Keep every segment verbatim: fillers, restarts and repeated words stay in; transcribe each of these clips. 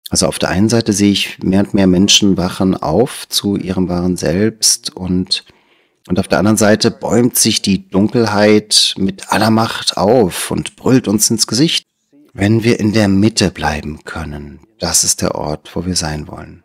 Also auf der einen Seite sehe ich, mehr und mehr Menschen wachen auf zu ihrem wahren Selbst und, und auf der anderen Seite bäumt sich die Dunkelheit mit aller Macht auf und brüllt uns ins Gesicht. Wenn wir in der Mitte bleiben können, das ist der Ort, wo wir sein wollen.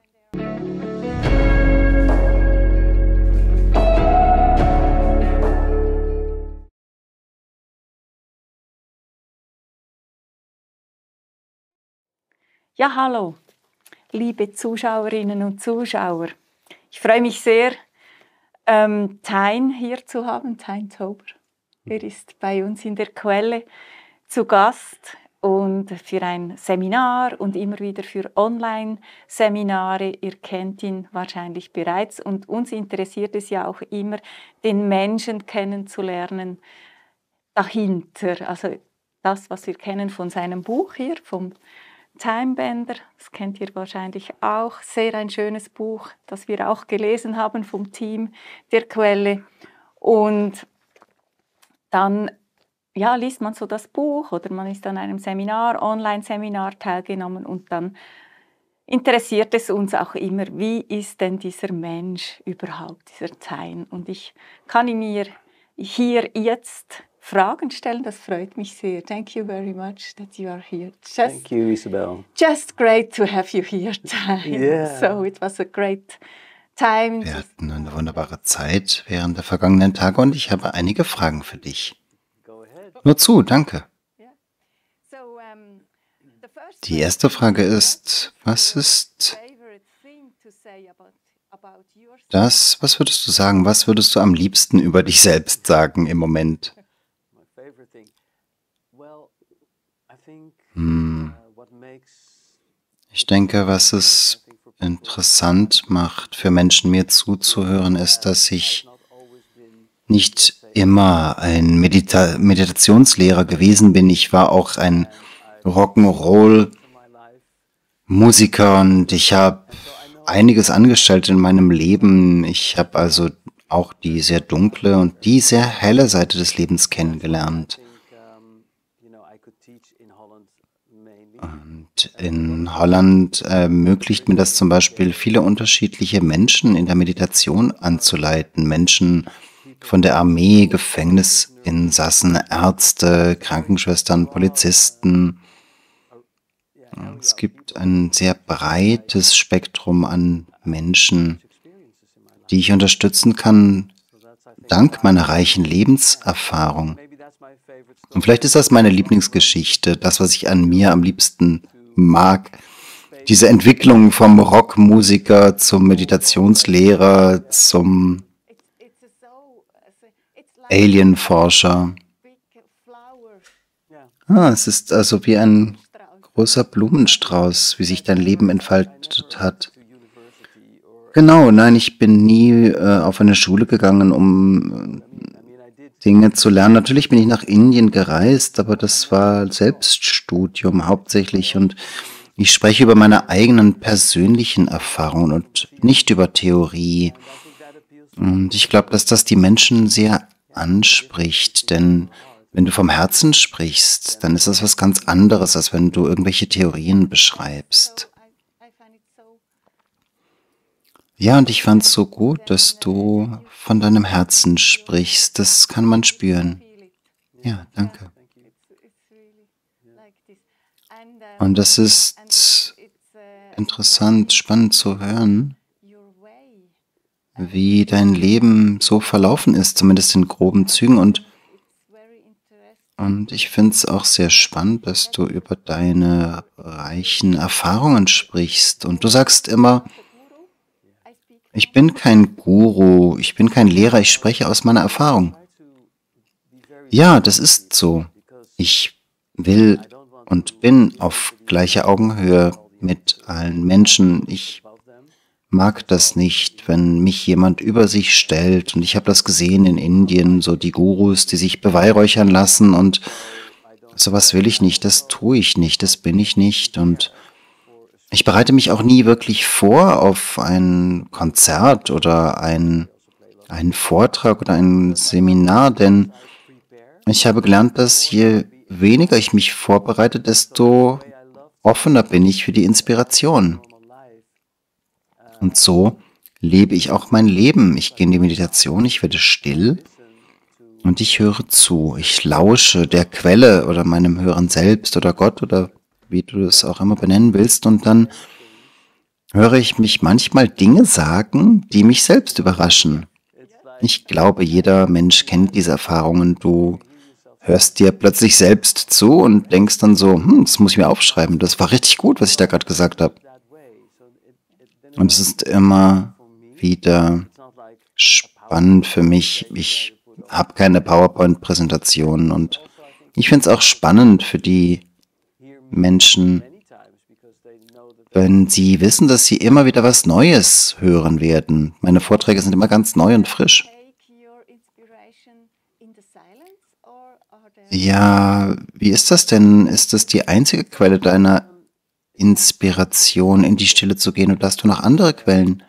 Ja, hallo, liebe Zuschauerinnen und Zuschauer. Ich freue mich sehr, ähm, Tein hier zu haben, Tein Tauber. Er ist bei uns in der Quelle zu Gast und für ein Seminar und immer wieder für Online-Seminare. Ihr kennt ihn wahrscheinlich bereits und uns interessiert es ja auch immer, den Menschen kennenzulernen dahinter. Also das, was wir kennen von seinem Buch hier, vom Timebender, das kennt ihr wahrscheinlich auch. Sehr ein schönes Buch, das wir auch gelesen haben vom Team der Quelle. Und dann ja, liest man so das Buch oder man ist an einem Seminar, Online-Seminar teilgenommen und dann interessiert es uns auch immer, wie ist denn dieser Mensch überhaupt, dieser Tein. Und ich kann ihn mir hier jetzt Fragen stellen, das freut mich sehr. Thank you very much that you are here. Just, Thank you, Isabel. Just great to have you here, Time. Yeah. So it was a great time. Wir hatten eine wunderbare Zeit während der vergangenen Tage und ich habe einige Fragen für dich. Go ahead. Nur zu, danke. So, um, the first Die erste Frage ist, was ist favorite thing to say about, about yourself? das, was würdest du sagen, was würdest du am liebsten über dich selbst sagen im Moment? My favorite thing. Well, I think Hm, uh, what makes ich denke, was es interessant macht für Menschen, mir zuzuhören, ist, dass ich not always been nicht immer ein Medita Meditationslehrer gewesen bin. Ich war auch ein Rock'n'Roll-Musiker in my life. und ich habe einiges angestellt in meinem Leben. Ich habe also auch die sehr dunkle und die sehr helle Seite des Lebens kennengelernt. I think um, you know I could teach in Holland mainly. Und in Holland ermöglicht mir das zum Beispiel, viele unterschiedliche Menschen in der Meditation anzuleiten. Menschen von der Armee, Gefängnisinsassen, Ärzte, Krankenschwestern, Polizisten. Yeah, Es gibt ein sehr breites Spektrum an Menschen, experiences in my life. die ich unterstützen kann, So that's I think dank meiner reichen Lebenserfahrung. maybe that's my favorite Und story. vielleicht ist das meine Lieblingsgeschichte, das, was ich an mir am liebsten mag. Diese Entwicklung vom Rockmusiker zum Meditationslehrer, zum It's, it's a so, it's like Alienforscher. big flower Yeah. Ah, es ist also wie ein strauss. großer Blumenstrauß, wie sich dein Leben entfaltet hat. To university or Genau, nein, ich bin nie äh, auf eine Schule gegangen, um I mean I did Dinge zu lernen. Natürlich bin ich nach Indien gereist, aber das war Selbststudium hauptsächlich und ich spreche über meine eigenen persönlichen Erfahrungen und nicht über Theorie. I think that appeals to Und ich glaube, dass das die Menschen sehr anspricht, denn wenn du vom Herzen sprichst, dann ist das was ganz anderes, als wenn du irgendwelche Theorien So beschreibst. I, I find it so Ja, und ich fand es so gut, dass du von deinem Herzen sprichst. Das kann man spüren. feel it. Ja, danke. thank you. It's, it's really like this. And, um, Und das and ist it's, it's uh, interessant, spannend zu hören, your way. wie dein Leben so verlaufen ist, zumindest in groben Zügen. Und, It's very interesting. und ich finde es auch sehr spannend, dass du über deine reichen Erfahrungen sprichst. Und du sagst immer, Guru, I speak ich bin kein Guru, ich bin kein Lehrer, ich spreche aus meiner Erfahrung. Try to be very Ja, das ist so. because Ich will I don't want und bin auf gleicher Augenhöhe mit allen Menschen. Ich above them. mag das nicht, wenn mich jemand über sich stellt. Und ich habe das gesehen in Indien, so die Gurus, die sich beweihräuchern lassen. Und sowas will ich nicht, das tue ich nicht, das bin ich nicht. Und ich bereite mich auch nie wirklich vor auf ein Konzert oder ein, einen Vortrag oder ein Seminar, denn ich habe gelernt, dass je weniger ich mich vorbereite, desto offener bin ich für die Inspiration. Und so lebe ich auch mein Leben. Ich gehe in die Meditation, ich werde still und ich höre zu. Ich lausche der Quelle oder meinem höheren Selbst oder Gott oder wie du es auch immer benennen willst. Und dann höre ich mich manchmal Dinge sagen, die mich selbst überraschen. Ich glaube, jeder Mensch kennt diese Erfahrungen. Du hörst dir plötzlich selbst zu und denkst dann so, hm, das muss ich mir aufschreiben. Das war richtig gut, was ich da gerade gesagt habe. Und es ist immer wieder spannend für mich. Ich habe keine PowerPoint-Präsentation und ich finde es auch spannend für die Menschen, wenn sie wissen, dass sie immer wieder was Neues hören werden. Meine Vorträge sind immer ganz neu und frisch. Ja, wie ist das denn? Ist das die einzige Quelle deiner Inspiration, in die Stille zu gehen, oder hast du noch andere Quellen?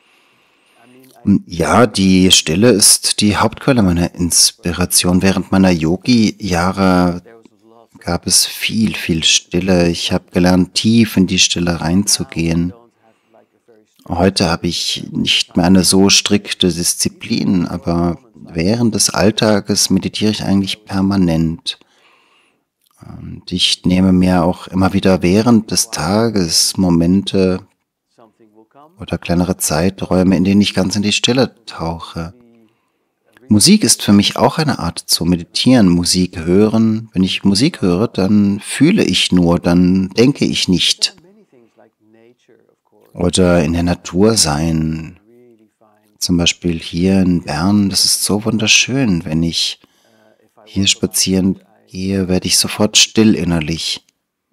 Ja, die Stille ist die Hauptquelle meiner Inspiration. Während meiner Yogi-Jahre gab es viel, viel Stille. Ich habe gelernt, tief in die Stille reinzugehen. Heute habe ich nicht mehr eine so strikte Disziplin, aber während des Alltages meditiere ich eigentlich permanent. Und ich nehme mir auch immer wieder während des Tages Momente oder kleinere Zeiträume, in denen ich ganz in die Stille tauche. Musik ist für mich auch eine Art zu meditieren, Musik hören. Wenn ich Musik höre, dann fühle ich nur, dann denke ich nicht. Oder in der Natur sein. Zum Beispiel hier in Bern, das ist so wunderschön. Wenn ich hier spazieren gehe, werde ich sofort still innerlich.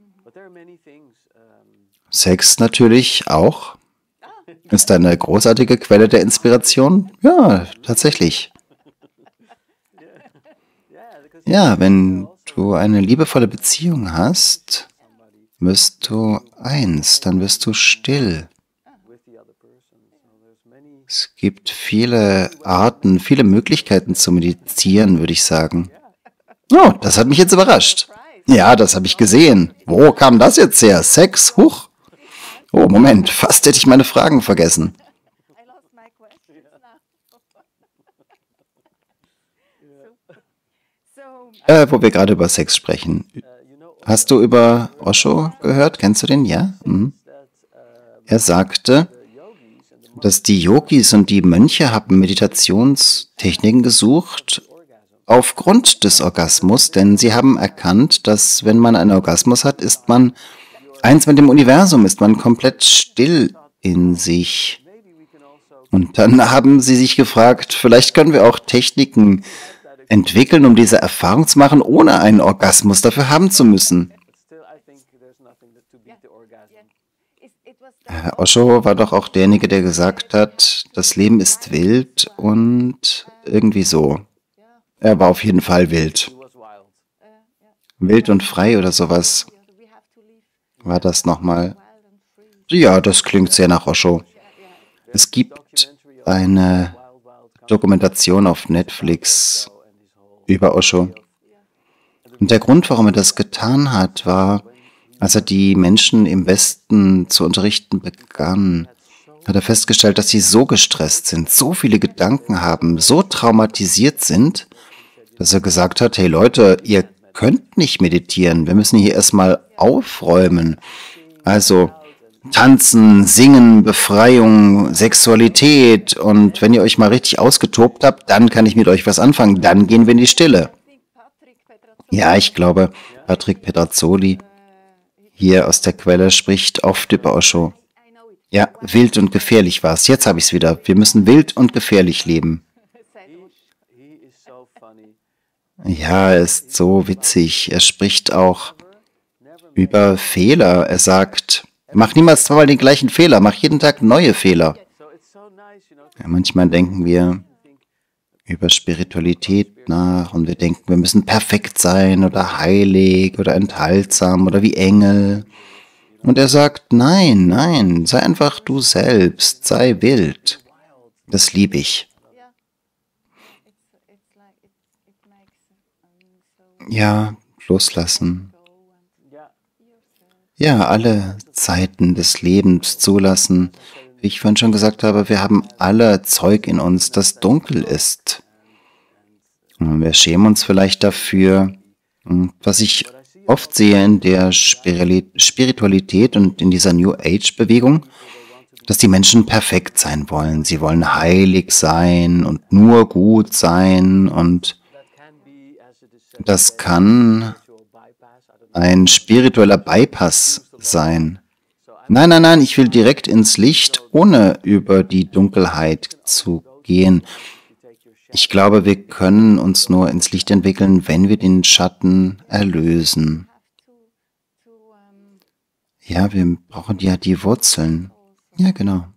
Sex natürlich auch. Ist eine großartige Quelle der Inspiration? Ja, tatsächlich. Ja, wenn du eine liebevolle Beziehung hast, wirst du eins, dann wirst du still. Es gibt viele Arten, viele Möglichkeiten zu meditieren, würde ich sagen. Oh, das hat mich jetzt überrascht. Ja, das habe ich gesehen. Wo kam das jetzt her? Sex? Huch. Oh, Moment, fast hätte ich meine Fragen vergessen. Äh, wo wir gerade über Sex sprechen. Hast du über Osho gehört? Kennst du den? Ja? Hm. Er sagte, dass die Yogis und die Mönche haben Meditationstechniken gesucht aufgrund des Orgasmus, denn sie haben erkannt, dass wenn man einen Orgasmus hat, ist man eins mit dem Universum, ist man komplett still in sich. Und dann haben sie sich gefragt, vielleicht können wir auch Techniken entwickeln, um diese Erfahrung zu machen, ohne einen Orgasmus dafür haben zu müssen. Herr Osho war doch auch derjenige, der gesagt hat, das Leben ist wild und irgendwie so. Er war auf jeden Fall wild. Wild und frei oder sowas. War das nochmal? Ja, das klingt sehr nach Osho. Es gibt eine Dokumentation auf Netflix über Osho. Und der Grund, warum er das getan hat, war, als er die Menschen im Westen zu unterrichten begann, hat er festgestellt, dass sie so gestresst sind, so viele Gedanken haben, so traumatisiert sind, dass er gesagt hat, hey Leute, ihr könnt nicht meditieren, wir müssen hier erstmal aufräumen. Also tanzen, singen, Befreiung, Sexualität, und wenn ihr euch mal richtig ausgetobt habt, dann kann ich mit euch was anfangen, dann gehen wir in die Stille. Ja, ich glaube, Patrick Petrazzoli hier aus der Quelle spricht oft über Osho. Ja, wild und gefährlich war es. Jetzt habe ich es wieder. Wir müssen wild und gefährlich leben. Ja, er ist so witzig. Er spricht auch über Fehler. Er sagt, mach niemals zweimal den gleichen Fehler, mach jeden Tag neue Fehler. Ja, manchmal denken wir über Spiritualität nach und wir denken, wir müssen perfekt sein oder heilig oder enthaltsam oder wie Engel. Und er sagt, nein, nein, sei einfach du selbst, sei wild. Das liebe ich. Ja, loslassen. ja, alle Zeiten des Lebens zulassen. Wie ich vorhin schon gesagt habe, wir haben alle Zeug in uns, das dunkel ist. Und wir schämen uns vielleicht dafür. Und was ich oft sehe in der Spirali- Spiritualität und in dieser New Age-Bewegung, dass die Menschen perfekt sein wollen. Sie wollen heilig sein und nur gut sein. Und das kann ein spiritueller Bypass sein. Nein, nein, nein, ich will direkt ins Licht, ohne über die Dunkelheit zu gehen. Ich glaube, wir können uns nur ins Licht entwickeln, wenn wir den Schatten erlösen. Ja, wir brauchen ja die Wurzeln. Ja, genau.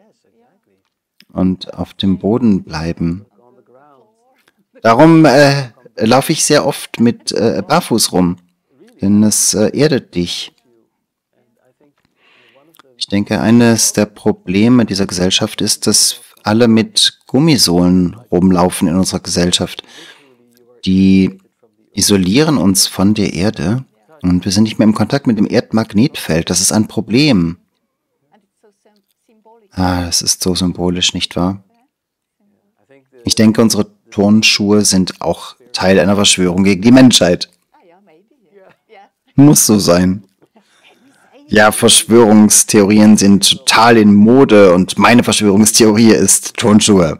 Und auf dem Boden bleiben. Darum äh, laufe ich sehr oft mit äh, Barfuß rum, denn es äh, erdet dich. Ich denke, eines der Probleme dieser Gesellschaft ist, dass alle mit Gummisohlen rumlaufen in unserer Gesellschaft. Die isolieren uns von der Erde und wir sind nicht mehr im Kontakt mit dem Erdmagnetfeld. Das ist ein Problem. Ah, das ist so symbolisch, nicht wahr? Ich denke, unsere Turnschuhe sind auch Teil einer Verschwörung gegen die Menschheit. Muss so sein. Ja, Verschwörungstheorien sind total in Mode und meine Verschwörungstheorie ist Turnschuhe.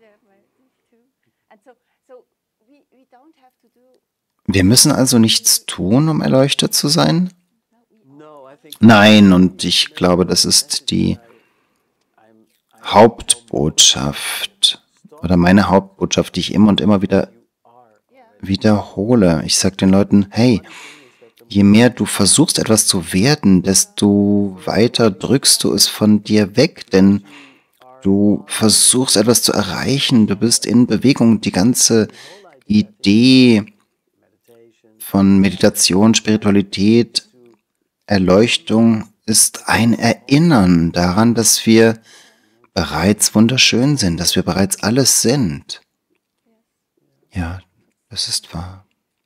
Wir müssen also nichts tun, um erleuchtet zu sein? Nein, und ich glaube, das ist die Hauptbotschaft oder meine Hauptbotschaft, die ich immer und immer wieder wiederhole. Ich sage den Leuten, hey, je mehr du versuchst, etwas zu werden, desto weiter drückst du es von dir weg, denn du versuchst, etwas zu erreichen, du bist in Bewegung. Die ganze Idee von Meditation, Spiritualität, Erleuchtung ist ein Erinnern daran, dass wir bereits wunderschön sind, dass wir bereits alles sind. Ja, das ist wahr.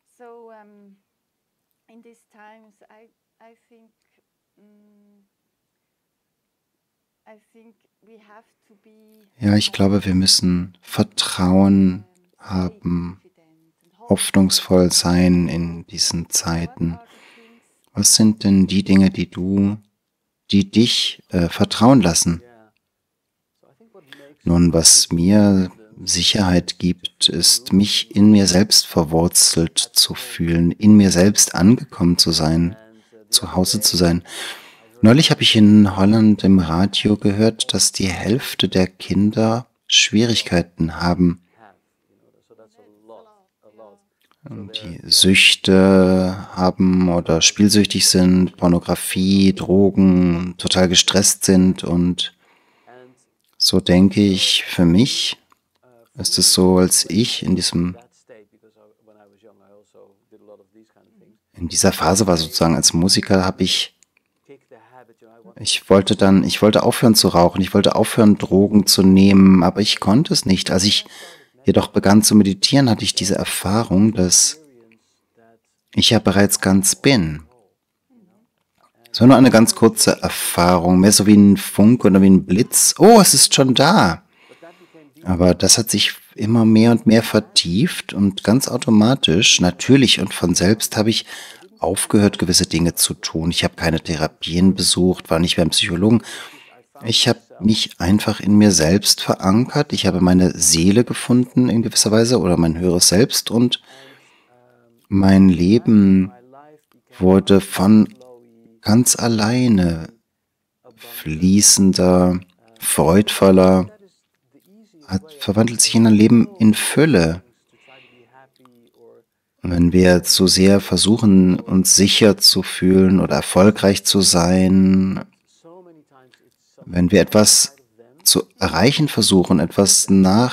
Ja, ich glaube, wir müssen Vertrauen haben, hoffnungsvoll sein in diesen Zeiten. Was sind denn die Dinge, die du, die dich äh, vertrauen lassen? Nun, was mir Sicherheit gibt, ist, mich in mir selbst verwurzelt zu fühlen, in mir selbst angekommen zu sein, zu Hause zu sein. Neulich habe ich in Holland im Radio gehört, dass die Hälfte der Kinder Schwierigkeiten haben, die Süchte haben oder spielsüchtig sind, Pornografie, Drogen, total gestresst sind. Und so denke ich, für mich ist es so, als ich in diesem in dieser Phase war, sozusagen als Musiker, habe ich Ich wollte dann, ich wollte aufhören zu rauchen, ich wollte aufhören, Drogen zu nehmen, aber ich konnte es nicht. Als ich jedoch begann zu meditieren, hatte ich diese Erfahrung, dass ich ja bereits ganz bin. Es war nur eine ganz kurze Erfahrung, mehr so wie ein Funke oder wie ein Blitz. Oh, es ist schon da. Aber das hat sich immer mehr und mehr vertieft und ganz automatisch, natürlich und von selbst, habe ich aufgehört, gewisse Dinge zu tun. Ich habe keine Therapien besucht, war nicht beim Psychologen. Ich habe mich einfach in mir selbst verankert. Ich habe meine Seele gefunden in gewisser Weise oder mein höheres Selbst und mein Leben wurde von ganz alleine fließender, freudvoller, hat, verwandelt sich in ein Leben in Fülle. Wenn wir zu sehr versuchen, uns sicher zu fühlen oder erfolgreich zu sein, wenn wir etwas zu erreichen versuchen, etwas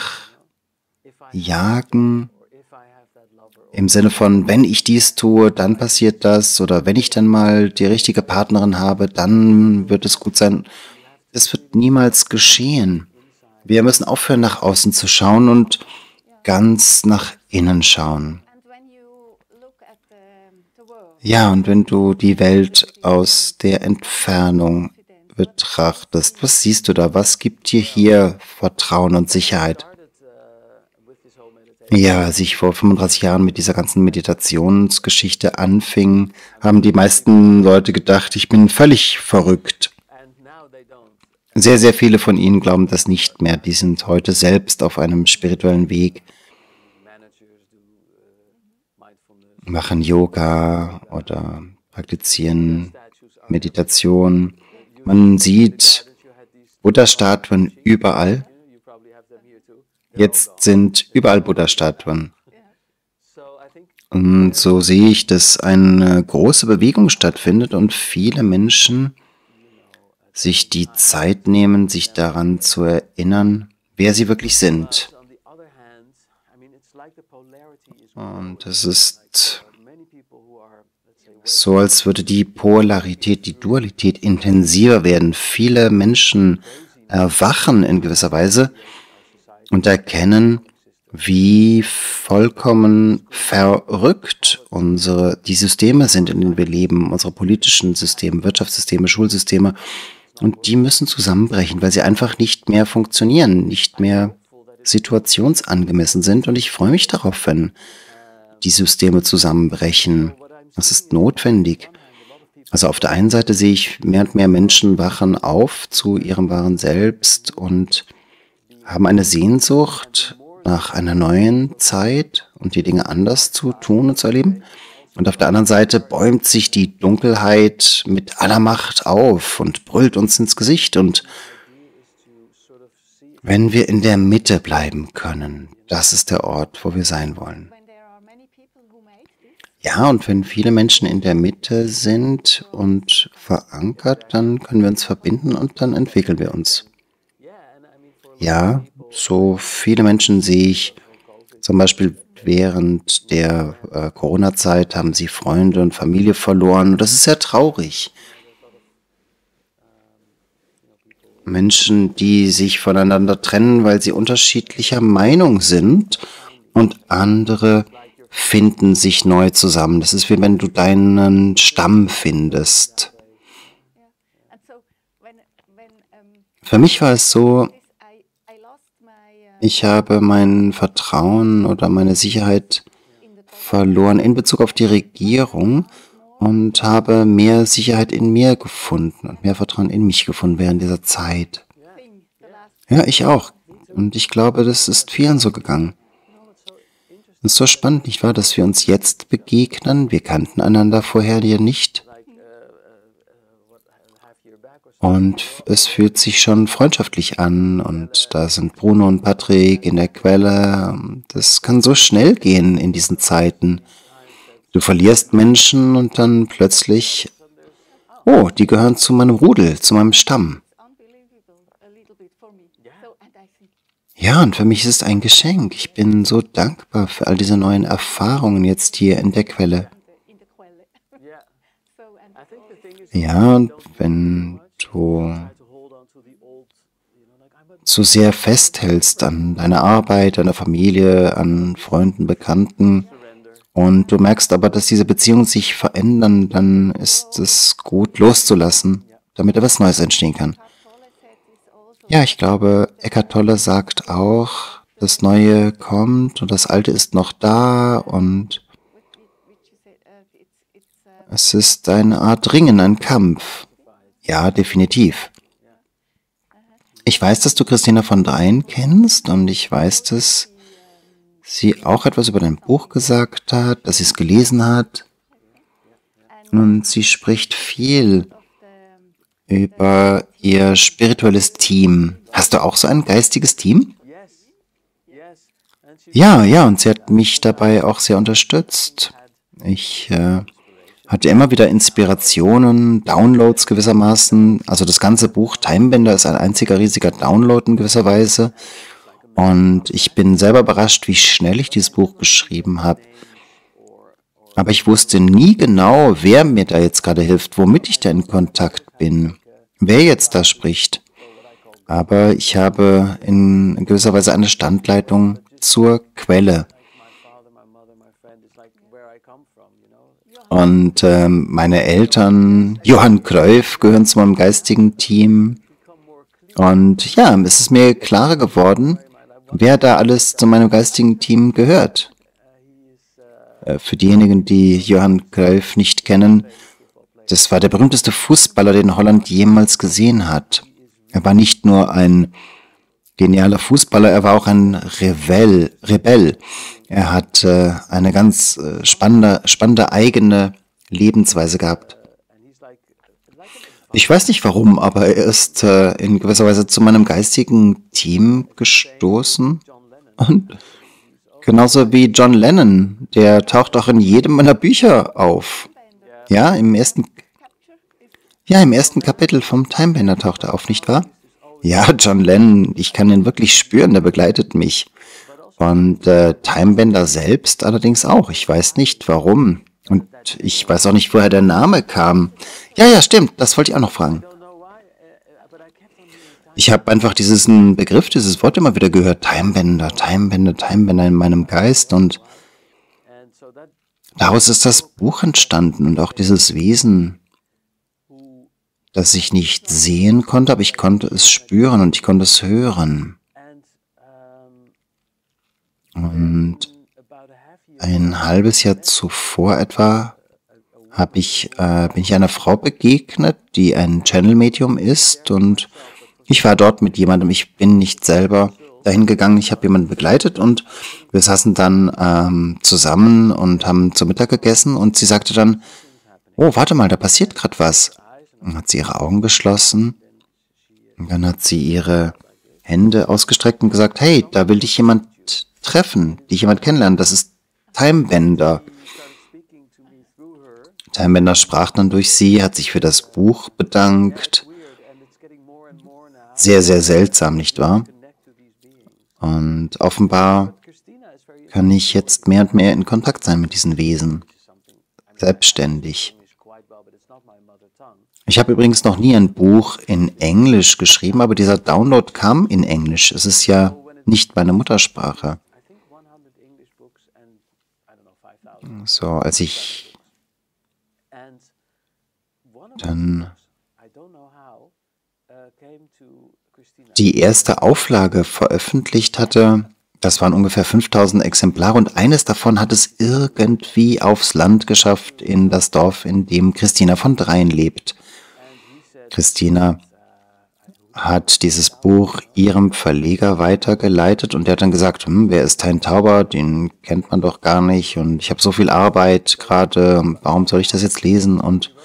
nachjagen, im Sinne von, wenn ich dies tue, dann passiert das, oder wenn ich dann mal die richtige Partnerin habe, dann wird es gut sein. Das wird niemals geschehen. Wir müssen aufhören, nach außen zu schauen und ganz nach innen schauen. Ja, und wenn du die Welt aus der Entfernung betrachtest, was siehst du da? Was gibt dir hier Vertrauen und Sicherheit? Ja, als ich vor fünfunddreißig Jahren mit dieser ganzen Meditationsgeschichte anfing, haben die meisten Leute gedacht, ich bin völlig verrückt. Sehr, sehr viele von ihnen glauben das nicht mehr. Die sind heute selbst auf einem spirituellen Weg, machen Yoga oder praktizieren Meditation. Man sieht Buddha-Statuen überall. Jetzt sind überall Buddha-Statuen. Und so sehe ich, dass eine große Bewegung stattfindet und viele Menschen sich die Zeit nehmen, sich daran zu erinnern, wer sie wirklich sind. Und es ist so, als würde die Polarität, die Dualität intensiver werden. Viele Menschen erwachen in gewisser Weise und erkennen, wie vollkommen verrückt unsere, die Systeme sind, in denen wir leben, unsere politischen Systeme, Wirtschaftssysteme, Schulsysteme. Und die müssen zusammenbrechen, weil sie einfach nicht mehr funktionieren, nicht mehr situationsangemessen sind. Und ich freue mich darauf, wenn die Systeme zusammenbrechen. Das ist notwendig. Also auf der einen Seite sehe ich, mehr und mehr Menschen wachen auf zu ihrem wahren Selbst und haben eine Sehnsucht nach einer neuen Zeit und die Dinge anders zu tun und zu erleben. Und auf der anderen Seite bäumt sich die Dunkelheit mit aller Macht auf und brüllt uns ins Gesicht. Und wenn wir in der Mitte bleiben können, das ist der Ort, wo wir sein wollen. Ja, und wenn viele Menschen in der Mitte sind und verankert, dann können wir uns verbinden und dann entwickeln wir uns. Ja, so viele Menschen sehe ich, zum Beispiel während der äh, Corona-Zeit haben sie Freunde und Familie verloren. Und das ist sehr traurig. Menschen, die sich voneinander trennen, weil sie unterschiedlicher Meinung sind und andere finden sich neu zusammen. Das ist wie wenn du deinen Stamm findest. Für mich war es so, ich habe mein Vertrauen oder meine Sicherheit verloren in Bezug auf die Regierung und habe mehr Sicherheit in mir gefunden und mehr Vertrauen in mich gefunden während dieser Zeit. Ja, ich auch. Und ich glaube, das ist vielen so gegangen. Es ist so spannend, nicht wahr, dass wir uns jetzt begegnen. Wir kannten einander vorher ja nicht. Und es fühlt sich schon freundschaftlich an und da sind Bruno und Patrick in der Quelle. Das kann so schnell gehen in diesen Zeiten. Du verlierst Menschen und dann plötzlich, oh, die gehören zu meinem Rudel, zu meinem Stamm. Ja, und für mich ist es ein Geschenk. Ich bin so dankbar für all diese neuen Erfahrungen jetzt hier in der Quelle. Ja, und wenn du zu sehr festhältst an deiner Arbeit, an der Familie, an Freunden, Bekannten und du merkst aber, dass diese Beziehungen sich verändern, dann ist es gut loszulassen, damit etwas Neues entstehen kann. Ja, ich glaube, Eckhart Tolle sagt auch, das Neue kommt und das Alte ist noch da und es ist eine Art Ringen, ein Kampf. Ja, definitiv. Ich weiß, dass du Christina von Dreien kennst und ich weiß, dass sie auch etwas über dein Buch gesagt hat, dass sie es gelesen hat. Und sie spricht viel über ihr spirituelles Team. Hast du auch so ein geistiges Team? Ja, ja, und sie hat mich dabei auch sehr unterstützt. Ich äh, hatte immer wieder Inspirationen, Downloads gewissermaßen. Also das ganze Buch Timebender ist ein einziger riesiger Download in gewisser Weise. Und ich bin selber überrascht, wie schnell ich dieses Buch geschrieben habe. Aber ich wusste nie genau, wer mir da jetzt gerade hilft, womit ich da in Kontakt bin, wer jetzt da spricht. Aber ich habe in gewisser Weise eine Standleitung zur Quelle. Und ähm, meine Eltern, Johann Cruyff, gehören zu meinem geistigen Team. Und ja, es ist mir klarer geworden, wer da alles zu meinem geistigen Team gehört. Äh, für diejenigen, die Johann Cruyff nicht kennen, das war der berühmteste Fußballer, den Holland jemals gesehen hat. Er war nicht nur ein genialer Fußballer, er war auch ein Rebell. Rebell. Er hat äh, eine ganz äh, spannende, spannende eigene Lebensweise gehabt. Ich weiß nicht warum, aber er ist äh, in gewisser Weise zu meinem geistigen Team gestoßen. Und genauso wie John Lennon, der taucht auch in jedem meiner Bücher auf. Ja, im ersten, ja, im ersten Kapitel vom Timebender taucht er auf, nicht wahr? Ja, John Lennon, ich kann ihn wirklich spüren, der begleitet mich. Und äh, Timebender selbst allerdings auch. Ich weiß nicht, warum. Und ich weiß auch nicht, woher der Name kam. Ja, ja, stimmt, das wollte ich auch noch fragen. Ich habe einfach diesen Begriff, dieses Wort immer wieder gehört. Timebender, Timebender, Timebender in meinem Geist. Und daraus ist das Buch entstanden und auch dieses Wesen, das ich nicht sehen konnte, aber ich konnte es spüren und ich konnte es hören. Und ein halbes Jahr zuvor etwa hab ich, äh, bin ich einer Frau begegnet, die ein Channel-Medium ist, und ich war dort mit jemandem, ich bin nicht selber dahin gegangen, ich habe jemanden begleitet und wir saßen dann ähm, zusammen und haben zu Mittag gegessen und sie sagte dann, oh, warte mal, da passiert gerade was. Dann hat sie ihre Augen geschlossen und dann hat sie ihre Hände ausgestreckt und gesagt, hey, da will dich jemand treffen, dich jemand kennenlernen, das ist Timebender. Timebender sprach dann durch sie, hat sich für das Buch bedankt. Sehr, sehr seltsam, nicht wahr? Und offenbar kann ich jetzt mehr und mehr in Kontakt sein mit diesen Wesen. Selbstständig. Ich habe übrigens noch nie ein Buch in Englisch geschrieben, aber dieser Download kam in Englisch. Es ist ja nicht meine Muttersprache. So, als ich dann die erste Auflage veröffentlicht hatte, das waren ungefähr fünftausend Exemplare und eines davon hat es irgendwie aufs Land geschafft, in das Dorf, in dem Christina von Dreien lebt. Christina hat dieses Buch ihrem Verleger weitergeleitet und der hat dann gesagt, hm, wer ist Hein Tauber, den kennt man doch gar nicht und ich habe so viel Arbeit gerade, warum soll ich das jetzt lesen? Und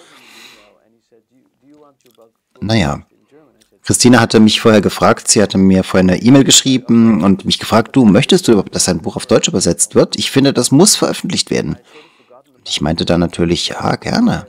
naja, Christina hatte mich vorher gefragt, sie hatte mir vorher eine E-Mail geschrieben und mich gefragt, du, möchtest du überhaupt, dass dein Buch auf Deutsch übersetzt wird? Ich finde, das muss veröffentlicht werden. Und ich meinte dann natürlich, ja, gerne.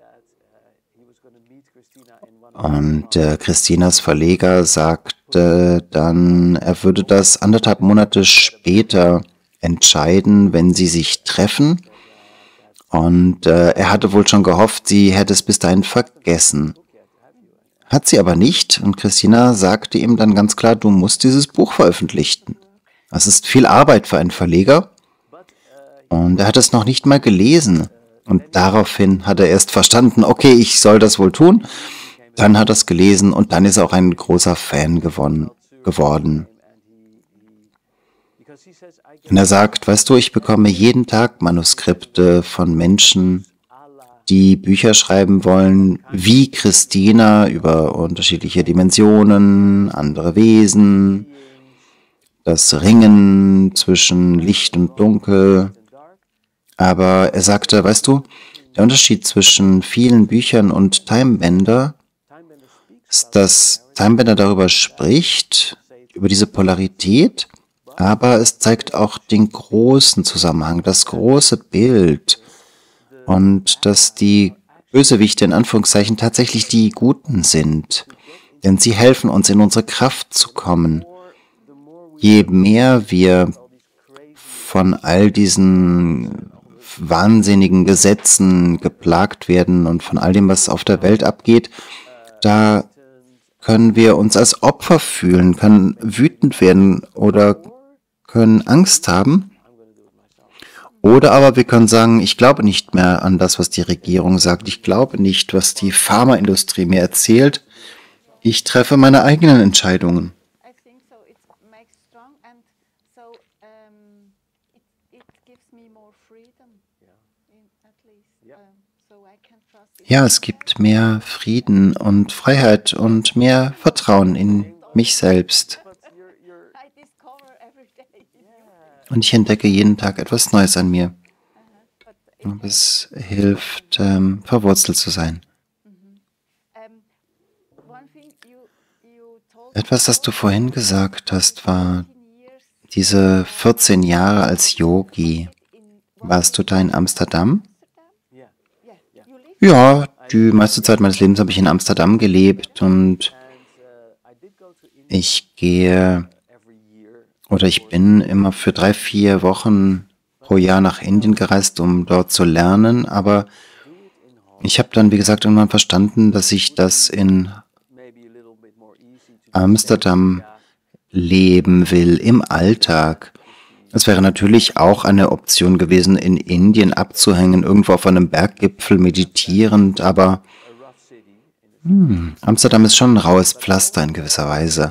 Und äh, Christinas Verleger sagte dann, er würde das anderthalb Monate später entscheiden, wenn sie sich treffen. Und äh, er hatte wohl schon gehofft, sie hätte es bis dahin vergessen. Hat sie aber nicht. Und Christina sagte ihm dann ganz klar, du musst dieses Buch veröffentlichen. Das ist viel Arbeit für einen Verleger. Und er hat es noch nicht mal gelesen. Und daraufhin hat er erst verstanden, okay, ich soll das wohl tun. Dann hat er es gelesen und dann ist er auch ein großer Fan gewonnen, geworden. Und er sagt, weißt du, ich bekomme jeden Tag Manuskripte von Menschen, die Bücher schreiben wollen, wie Christina, über unterschiedliche Dimensionen, andere Wesen, das Ringen zwischen Licht und Dunkel. Aber er sagte, weißt du, der Unterschied zwischen vielen Büchern und Timebender ist, dass Timebender darüber spricht, über diese Polarität, aber es zeigt auch den großen Zusammenhang, das große Bild und dass die Bösewichte in Anführungszeichen tatsächlich die Guten sind, denn sie helfen uns, in unsere Kraft zu kommen. Je mehr wir von all diesen wahnsinnigen Gesetzen geplagt werden und von all dem, was auf der Welt abgeht, da können wir uns als Opfer fühlen, können wütend werden oder können Angst haben. Oder aber wir können sagen, ich glaube nicht mehr an das, was die Regierung sagt. Ich glaube nicht, was die Pharmaindustrie mir erzählt. Ich treffe meine eigenen Entscheidungen. I think so. It makes strong, and so um, it, it gives me more freedom, in, at least. Um, so I can trust in Ja, es gibt mehr Frieden und Freiheit und mehr Vertrauen in mich selbst. But you're, you're, I discover every day. Und ich entdecke jeden Tag etwas Neues an mir. But it, Und es hilft, ähm, verwurzelt zu sein. um, one thing you you told Etwas, das du vorhin gesagt hast, war fifteen years diese vierzehn Jahre als Yogi. in Warst du da in Amsterdam? yeah. yeah. You live Ja, die meiste Zeit meines Lebens habe ich in Amsterdam gelebt und And uh, I did go to India ich gehe every year. oder ich bin immer für drei, vier Wochen pro Jahr nach Indien gereist, um dort zu lernen, aber ich habe dann, wie gesagt, irgendwann verstanden, dass ich das in Maybe a little bit more easy to Amsterdam leben will, im Alltag. Es wäre natürlich auch eine Option gewesen, in Indien abzuhängen, irgendwo auf einem Berggipfel meditierend, aber a rough city. In the, Amsterdam ist schon ein raues Pflaster in gewisser Weise.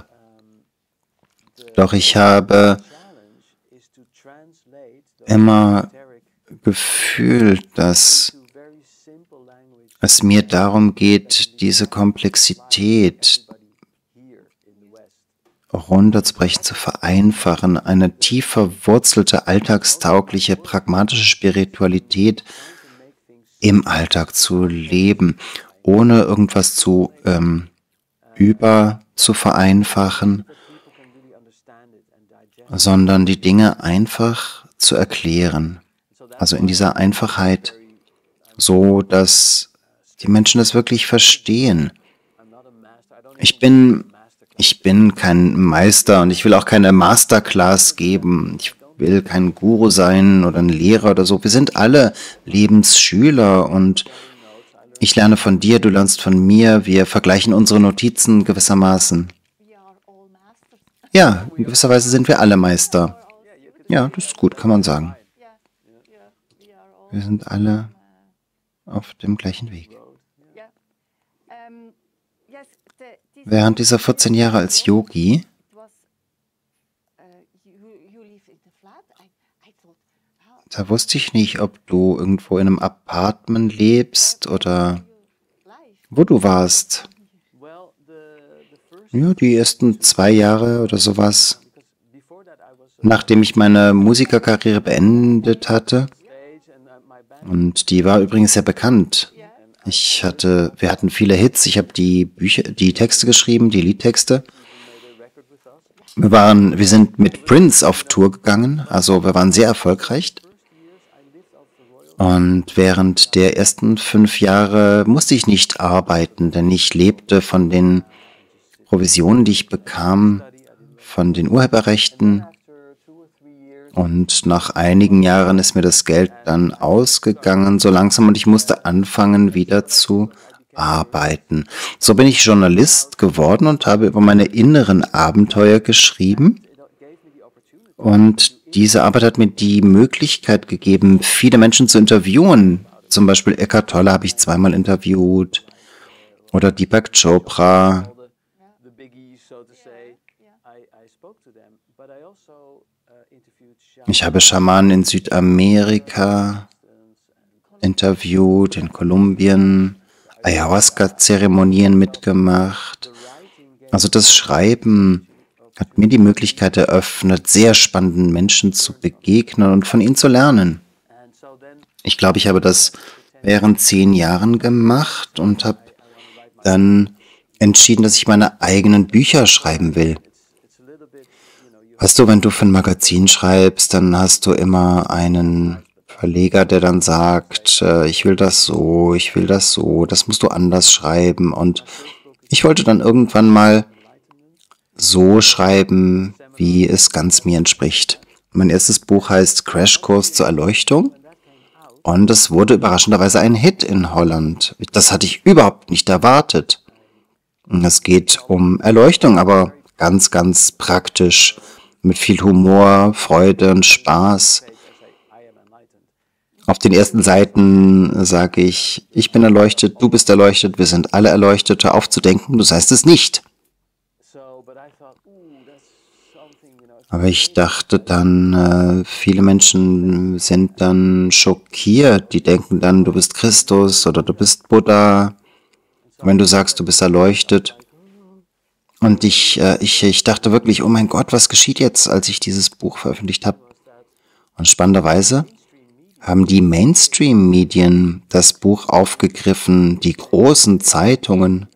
Doch ich habe challenge is to translate the immer esoteric gefühlt, dass to very simple language es mir darum geht, diese Komplexität here in the West. runterzubrechen, zu vereinfachen, eine tief verwurzelte, alltagstaugliche, pragmatische Spiritualität im Alltag zu leben, ohne irgendwas zu ähm, über zu vereinfachen, People can really understand it and digest. sondern die Dinge einfach zu erklären. Also in dieser Einfachheit, so dass die Menschen das wirklich verstehen. I'm not a master. I don't Ich bin, ich bin kein Meister und ich will auch keine Masterclass geben. Ich will kein Guru sein oder ein Lehrer oder so. Wir sind alle Lebensschüler und ich lerne von dir, du lernst von mir. Wir vergleichen unsere Notizen gewissermaßen. we are all masters. Ja, in gewisser Weise sind wir alle Meister. Ja, das ist gut, kann man sagen. Yeah, yeah. We are all. Wir sind alle auf dem gleichen Weg. Yeah. Um, yes. The, this Während dieser vierzehn Jahre als Yogi, was. Uh, you you live in the flat. I I thought. How da wusste ich nicht, ob du irgendwo in einem Apartment lebst oder life? wo du warst. Well, the the first Ja, die ersten zwei Jahre oder sowas, because before that I was nachdem ich meine Musikerkarriere beendet hatte. stage and uh, my band Und die war übrigens sehr bekannt. Ich hatte, wir hatten viele Hits. Ich habe die Bücher, die Texte geschrieben, die Liedtexte. made a record with us. Wir waren, wir sind mit Prince auf Tour gegangen. Also wir waren sehr erfolgreich. Und während der ersten fünf Jahre musste ich nicht arbeiten, denn ich lebte von den Provisionen, die ich bekam, von den Urheberrechten. After two or three years, Und nach einigen Jahren ist mir das Geld dann ausgegangen, so langsam, und ich musste anfangen, wieder zu arbeiten. So bin ich Journalist geworden und habe über meine inneren Abenteuer geschrieben. Und diese Arbeit hat mir die Möglichkeit gegeben, viele Menschen zu interviewen. Zum Beispiel Eckhart Tolle habe ich zweimal interviewt. Oder Deepak Chopra. the biggies, so to say, I, I spoke to them, but I also uh, interviewed shamans Ich habe Schamanen in Südamerika interviewt, in Kolumbien, Ayahuasca-Zeremonien mitgemacht. Also das Schreiben hat mir die Möglichkeit eröffnet, sehr spannenden Menschen zu begegnen und von ihnen zu lernen. and so then Ich glaube, ich habe das während zehn Jahren gemacht und habe dann entschieden, dass ich meine eigenen Bücher schreiben will. it's a little bit, you know, you Weißt du, wenn du für ein Magazin schreibst, dann hast du immer einen Verleger, der dann sagt, äh, ich will das so, ich will das so, das musst du anders schreiben. Und ich wollte dann irgendwann mal so schreiben, wie es ganz mir entspricht. Mein erstes Buch heißt Crashkurs zur Erleuchtung und es wurde überraschenderweise ein Hit in Holland. Das hatte ich überhaupt nicht erwartet. Es geht um Erleuchtung, aber ganz, ganz praktisch, mit viel Humor, Freude und Spaß. I say I am enlightened. Auf den ersten Seiten sage ich, ich bin erleuchtet, du bist erleuchtet, wir sind alle erleuchtet, hör auf zu denken, du seist es nicht. Aber ich dachte dann, äh, viele Menschen sind dann schockiert, die denken dann, du bist Christus oder du bist Buddha, wenn du sagst, du bist erleuchtet. Und ich, äh, ich, ich dachte wirklich, oh mein Gott, was geschieht jetzt, als ich dieses Buch veröffentlicht habe? Und spannenderweise haben die Mainstream-Medien das Buch aufgegriffen, die großen Zeitungen,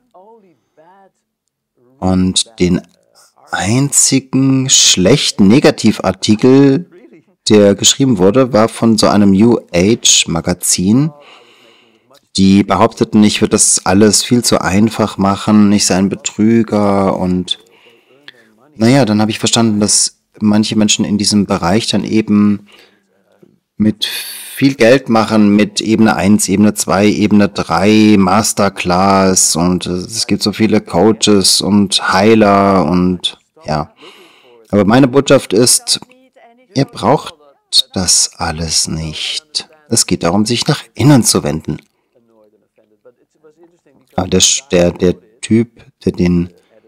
und den einzigen schlechten Negativartikel, der geschrieben wurde, war von so einem New Age Magazin. Die behaupteten, ich würde das alles viel zu einfach machen, ich sei ein Betrüger. Und naja, dann habe ich verstanden, dass manche Menschen in diesem Bereich dann eben mit viel Geld machen, mit Ebene eins, Ebene zwei, Ebene drei, Masterclass, und es gibt so viele Coaches und Heiler und ja. Aber meine Botschaft ist, ihr braucht das alles nicht. Es geht darum, sich nach innen zu wenden. Aber der, der, der Typ, der den,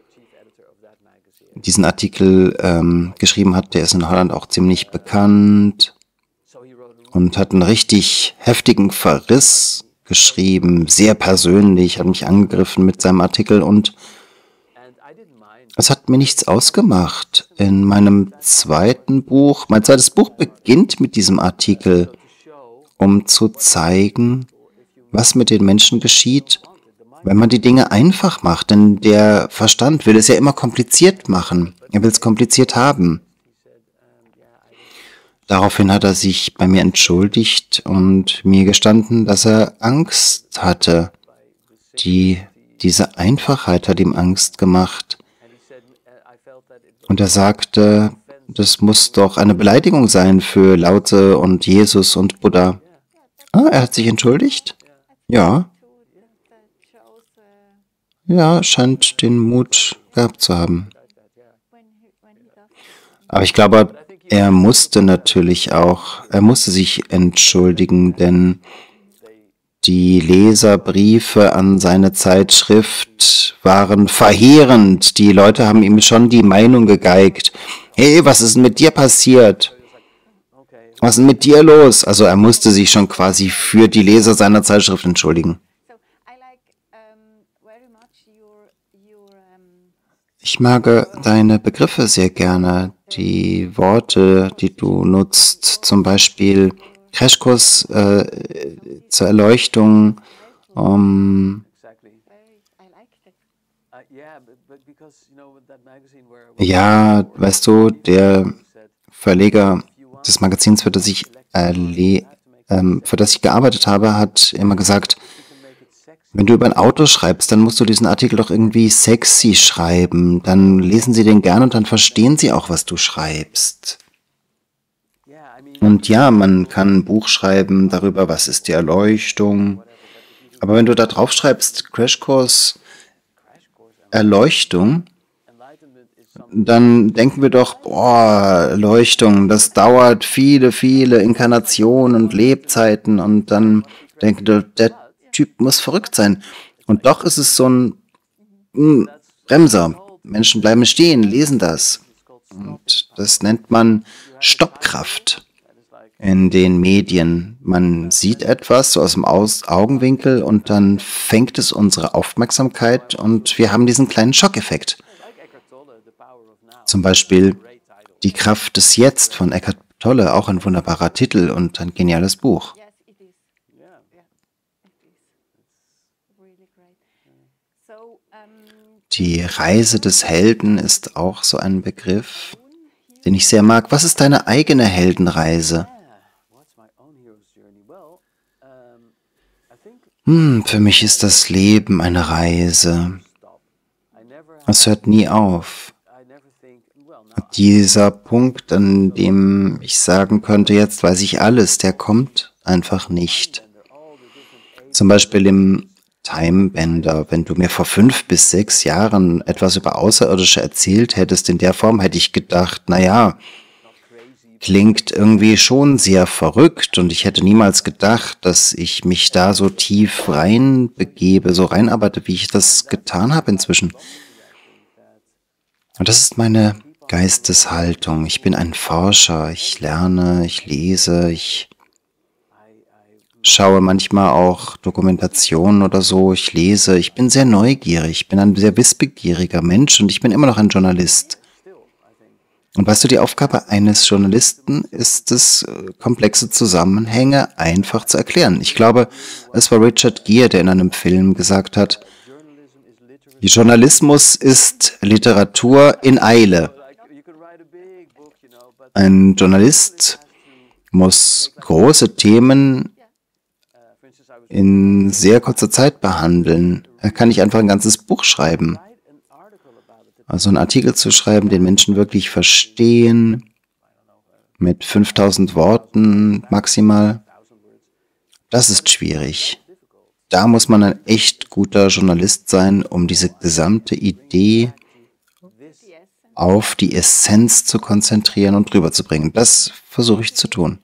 diesen Artikel ähm, geschrieben hat, der ist in Holland auch ziemlich bekannt und hat einen richtig heftigen Verriss geschrieben, sehr persönlich, hat mich angegriffen mit seinem Artikel, und es hat mir nichts ausgemacht. In meinem zweiten Buch, mein zweites Buch beginnt mit diesem Artikel, um zu zeigen, was mit den Menschen geschieht, wenn man die Dinge einfach macht. Denn der Verstand will es ja immer kompliziert machen. Er will es kompliziert haben. Daraufhin hat er sich bei mir entschuldigt und mir gestanden, dass er Angst hatte. Die, diese Einfachheit hat ihm Angst gemacht. Und er sagte, das muss doch eine Beleidigung sein für Lao Tse und Jesus und Buddha. Ah, er hat sich entschuldigt? Ja. Ja, scheint den Mut gehabt zu haben. Aber ich glaube, er musste natürlich auch, er musste sich entschuldigen, denn die Leserbriefe an seine Zeitschrift waren verheerend. Die Leute haben ihm schon die Meinung gegeigt. Hey, was ist denn mit dir passiert? Was ist denn mit dir los? Also er musste sich schon quasi für die Leser seiner Zeitschrift entschuldigen. Ich mag deine Begriffe sehr gerne, die Worte, die du nutzt, zum Beispiel Crashkurs äh, zur Erleuchtung. Um, ja, weißt du, der Verleger des Magazins, für das ich, erle ähm, für das ich gearbeitet habe, hat immer gesagt, wenn du über ein Auto schreibst, dann musst du diesen Artikel doch irgendwie sexy schreiben. Dann lesen sie den gern und dann verstehen sie auch, was du schreibst. Und ja, man kann ein Buch schreiben darüber, was ist die Erleuchtung. Aber wenn du da drauf schreibst, Crashkurs Erleuchtung, dann denken wir doch, boah, Erleuchtung, das dauert viele, viele Inkarnationen und Lebzeiten. Und dann denken wir, der Typ muss verrückt sein. Und doch ist es so ein mh, Bremser. Menschen bleiben stehen, lesen das. Und das nennt man Stoppkraft in den Medien. Man sieht etwas so aus dem Aus Augenwinkel und dann fängt es unsere Aufmerksamkeit und wir haben diesen kleinen Schockeffekt. Zum Beispiel Die Kraft des Jetzt von Eckhart Tolle, auch ein wunderbarer Titel und ein geniales Buch. Die Reise des Helden ist auch so ein Begriff, den ich sehr mag. Was ist deine eigene Heldenreise? Hm, für mich ist das Leben eine Reise. Es hört nie auf. Dieser Punkt, an dem ich sagen könnte, jetzt weiß ich alles, der kommt einfach nicht. Zum Beispiel im Timebender. Wenn du mir vor fünf bis sechs Jahren etwas über Außerirdische erzählt hättest in der Form, hätte ich gedacht, naja, klingt irgendwie schon sehr verrückt und ich hätte niemals gedacht, dass ich mich da so tief reinbegebe, so reinarbeite, wie ich das getan habe inzwischen. Und das ist meine Geisteshaltung. Ich bin ein Forscher, ich lerne, ich lese, ich schaue manchmal auch Dokumentationen oder so, ich lese, ich bin sehr neugierig, ich bin ein sehr wissbegieriger Mensch und ich bin immer noch ein Journalist. Und weißt du, die Aufgabe eines Journalisten ist es, komplexe Zusammenhänge einfach zu erklären. Ich glaube, es war Richard Gere, der in einem Film gesagt hat, Journalismus ist Literatur in Eile. Ein Journalist muss große Themen in sehr kurzer Zeit behandeln. Er kann nicht einfach ein ganzes Buch schreiben. Also einen Artikel zu schreiben, den Menschen wirklich verstehen, mit fünftausend Worten maximal, das ist schwierig. Da muss man ein echt guter Journalist sein, um diese gesamte Idee auf die Essenz zu konzentrieren und rüberzubringen. Das versuche ich zu tun.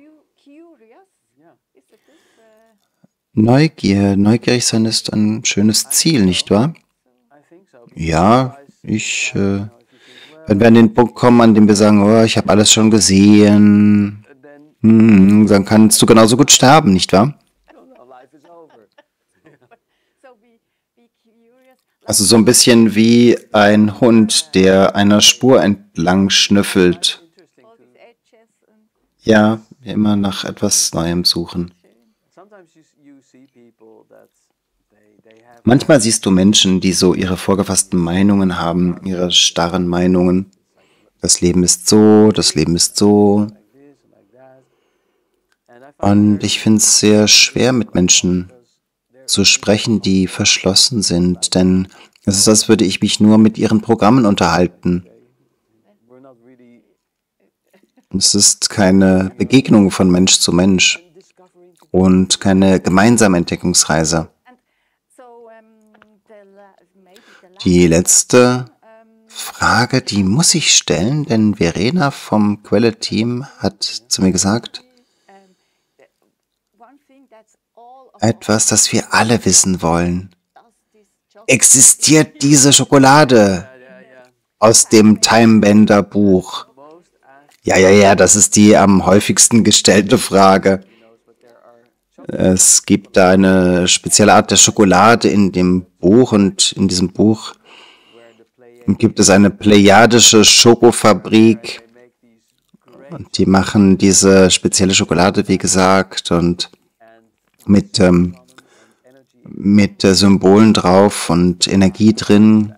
Neugier, neugierig sein ist ein schönes Ziel, nicht wahr? Ja, ich, äh, wenn wir an den Punkt kommen, an dem wir sagen, oh, ich habe alles schon gesehen, hm, dann kannst du genauso gut sterben, nicht wahr? Also so ein bisschen wie ein Hund, der einer Spur entlang schnüffelt. Ja, immer nach etwas Neuem suchen. Manchmal siehst du Menschen, die so ihre vorgefassten Meinungen haben, ihre starren Meinungen. Das Leben ist so, das Leben ist so. Und ich finde es sehr schwer, mit Menschen zu sprechen, die verschlossen sind, denn es ist, als würde ich mich nur mit ihren Programmen unterhalten. Es ist keine Begegnung von Mensch zu Mensch und keine gemeinsame Entdeckungsreise. Die letzte Frage, die muss ich stellen, denn Verena vom Quelle-Team hat zu mir gesagt, etwas, das wir alle wissen wollen. Existiert diese Schokolade aus dem Timebender-Buch? Ja, ja, ja, das ist die am häufigsten gestellte Frage. Es gibt da eine spezielle Art der Schokolade in dem Buch und in diesem Buch gibt es eine plejadische Schokofabrik und die machen diese spezielle Schokolade, wie gesagt, und mit, ähm, mit äh, Symbolen drauf und Energie drin.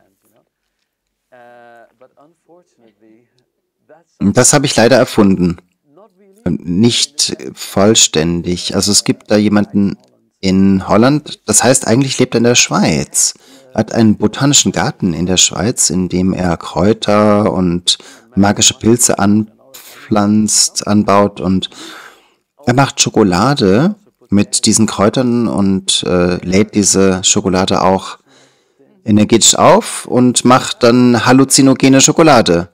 Und das habe ich leider erfunden. Nicht vollständig. Also es gibt da jemanden in Holland, das heißt eigentlich lebt er in der Schweiz, hat einen botanischen Garten in der Schweiz, in dem er Kräuter und magische Pilze anpflanzt, anbaut und er macht Schokolade mit diesen Kräutern und äh, lädt diese Schokolade auch energetisch auf und macht dann halluzinogene Schokolade.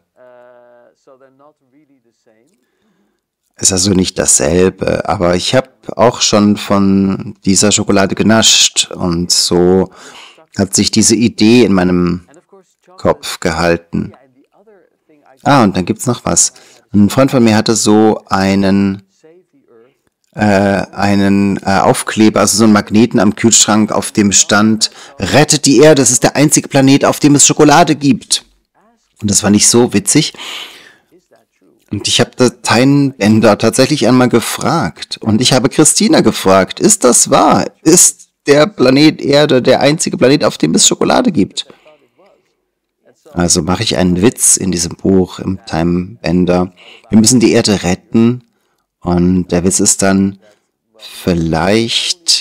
Ist also nicht dasselbe, aber ich habe auch schon von dieser Schokolade genascht und so hat sich diese Idee in meinem Kopf gehalten. Ah, und dann gibt's noch was. Ein Freund von mir hatte so einen äh, einen äh, Aufkleber, also so einen Magneten am Kühlschrank, auf dem stand, rettet die Erde, das ist der einzige Planet, auf dem es Schokolade gibt. Und das fand ich so witzig. Und ich habe den Timebender tatsächlich einmal gefragt. Und ich habe Christina gefragt, ist das wahr? Ist der Planet Erde der einzige Planet, auf dem es Schokolade gibt? Also mache ich einen Witz in diesem Buch, im Timebender. Wir müssen die Erde retten. Und der Witz ist dann, vielleicht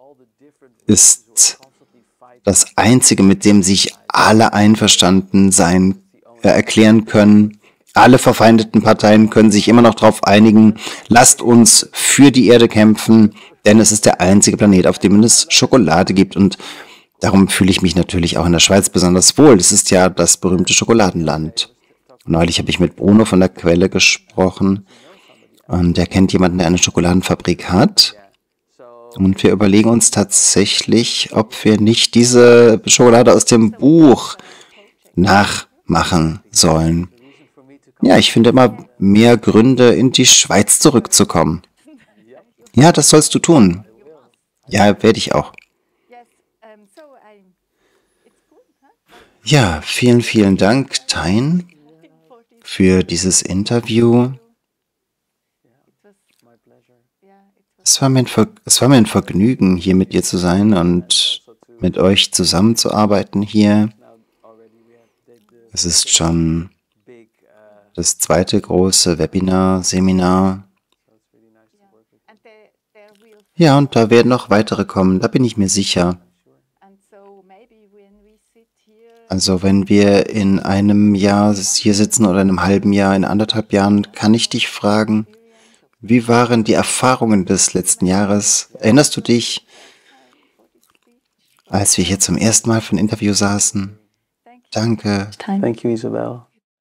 ist das Einzige, mit dem sich alle einverstanden sein, äh, erklären können, alle verfeindeten Parteien können sich immer noch darauf einigen, lasst uns für die Erde kämpfen, denn es ist der einzige Planet, auf dem es Schokolade gibt. Und darum fühle ich mich natürlich auch in der Schweiz besonders wohl. Das ist ja das berühmte Schokoladenland. Neulich habe ich mit Bruno von der Quelle gesprochen und er kennt jemanden, der eine Schokoladenfabrik hat. Und wir überlegen uns tatsächlich, ob wir nicht diese Schokolade aus dem Buch nachmachen sollen. Ja, ich finde immer mehr Gründe, in die Schweiz zurückzukommen. Ja, das sollst du tun. Ja, werde ich auch. Ja, vielen, vielen Dank, Tyne, für dieses Interview. Es war, mir ein Ver- es war mir ein Vergnügen, hier mit dir zu sein und mit euch zusammenzuarbeiten hier. Es ist schon das zweite große Webinar, Seminar. Ja, und da werden noch weitere kommen, da bin ich mir sicher. Also wenn wir in einem Jahr hier sitzen oder in einem halben Jahr, in anderthalb Jahren, kann ich dich fragen, wie waren die Erfahrungen des letzten Jahres? Erinnerst du dich, als wir hier zum ersten Mal für ein Interview saßen? Danke. Thank you, Isabel.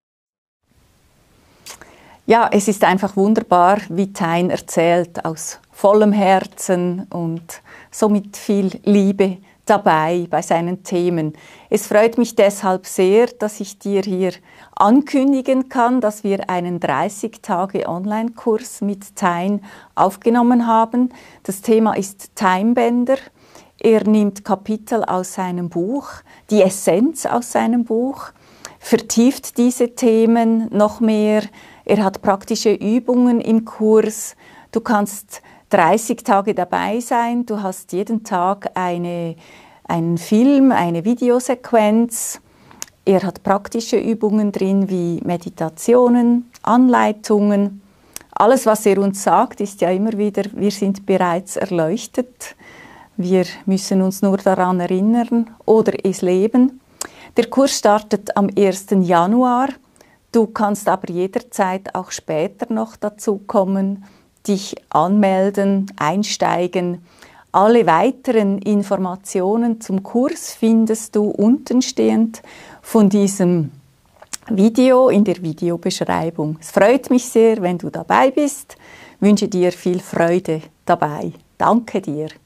Ja, es ist einfach wunderbar, wie Tyne erzählt, aus vollem Herzen und so mit viel Liebe dabei bei seinen Themen. Es freut mich deshalb sehr, dass ich dir hier ankündigen kann, dass wir einen dreißig Tage Online-Kurs mit Tyne aufgenommen haben. Das Thema ist Timebänder. Er nimmt Kapitel aus seinem Buch, die Essenz aus seinem Buch, vertieft diese Themen noch mehr. Er hat praktische Übungen im Kurs. Du kannst dreißig Tage dabei sein. Du hast jeden Tag eine, einen Film, eine Videosequenz. Er hat praktische Übungen drin wie Meditationen, Anleitungen. Alles, was er uns sagt, ist ja immer wieder, wir sind bereits erleuchtet. Wir müssen uns nur daran erinnern oder es leben. Der Kurs startet am ersten Januar. Du kannst aber jederzeit auch später noch dazu kommen, dich anmelden, einsteigen. Alle weiteren Informationen zum Kurs findest du untenstehend von diesem Video in der Videobeschreibung. Es freut mich sehr, wenn du dabei bist. Ich wünsche dir viel Freude dabei. Danke dir.